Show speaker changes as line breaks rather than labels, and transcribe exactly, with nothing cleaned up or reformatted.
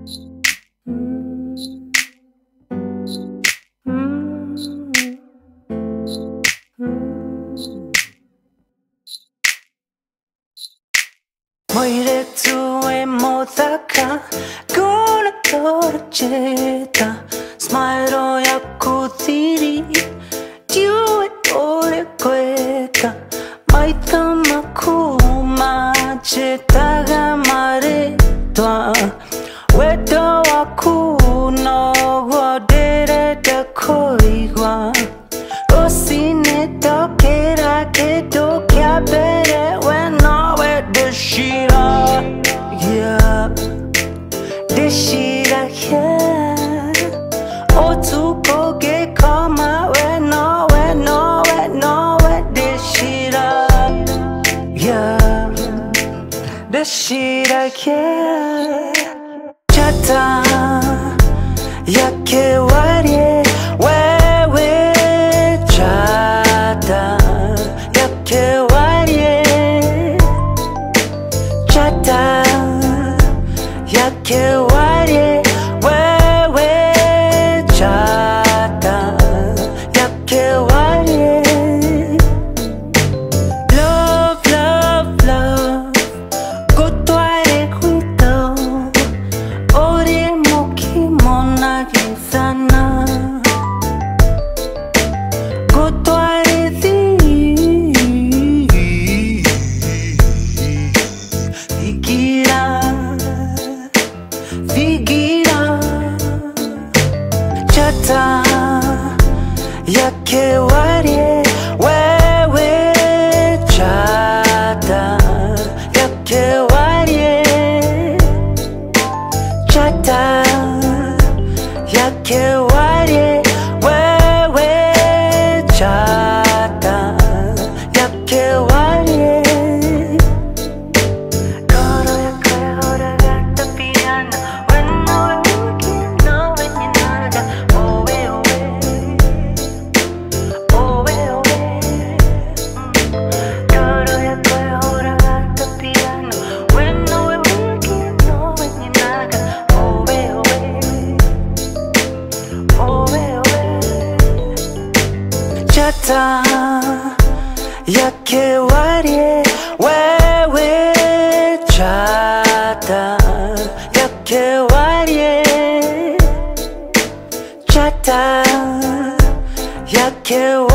Moire tue modaka Guna tora jeta Smile ya kutiri Diue ore kweka Maita makuma Jeta gamare Twa Wedo wakuno Wadere da koigwa Osine tokera Kedo kya bere Weno wede shira Yeah Deshira yeah Otuko ge kama Weno weno weno wede shira Yeah Deshira yeah Jata Yake warie Wewe Jata Yake warie Jata Yake warie Wewe Jata Yake warie Love, love, love Kutware kuito Ori moki mona gizana Kutware di Vigira Vigira Jata Yake warie Wewe Jata Yake warie Jata Yake warie Wewe Jata Yake warie Koro yake hora gata piano When no looking no when you nada Oh we oh we Oh we oh we Koro yake hora gata piano When no looking no when you nada Oh we oh we Oh we oh we Jata Yake warie Wewe Jata Yake warie Jata Yake